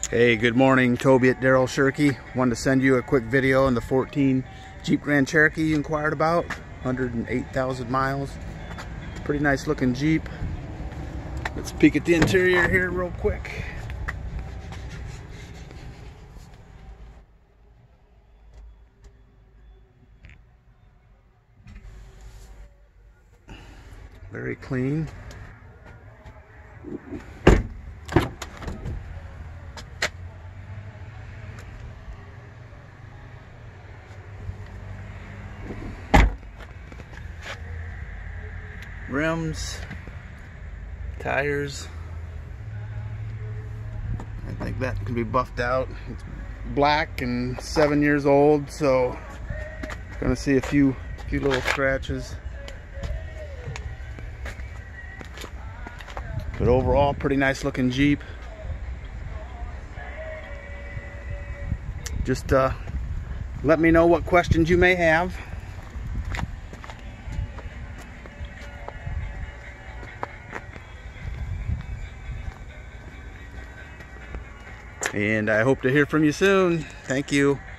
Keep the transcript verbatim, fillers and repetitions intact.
Hey, good morning. Toby at Daryl Cherokee. Wanted to send you a quick video on the fourteen Jeep Grand Cherokee you inquired about. one hundred eight thousand miles. Pretty nice looking Jeep. Let's peek at the interior here real quick. Very clean. Rims, tires, I think that can be buffed out. It's black and seven years old, so gonna see a few few little scratches. But overall, pretty nice looking Jeep. Just uh, let me know what questions you may have. And I hope to hear from you soon. Thank you.